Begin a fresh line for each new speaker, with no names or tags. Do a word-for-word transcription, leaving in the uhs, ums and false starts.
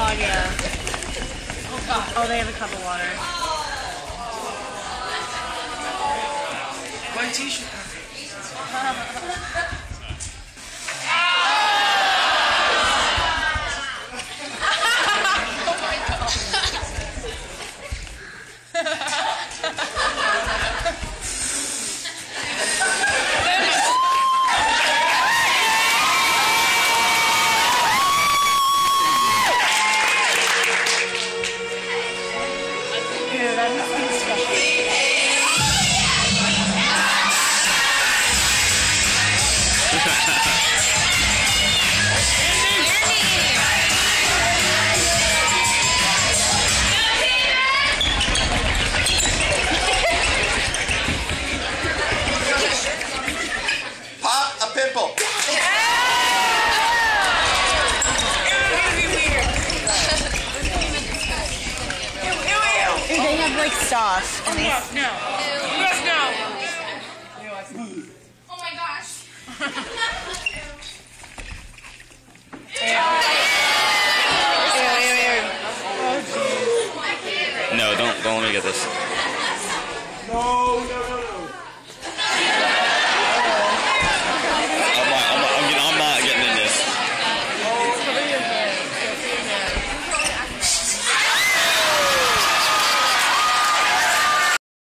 dog, yeah. Oh, God. Oh, they have a cup of water.
My t-shirt.
Pop a pimple.
They have like sauce.
Oh, no. No. Yes, no.
Oh my gosh.
No, don't don't let me get this.
No, no, no.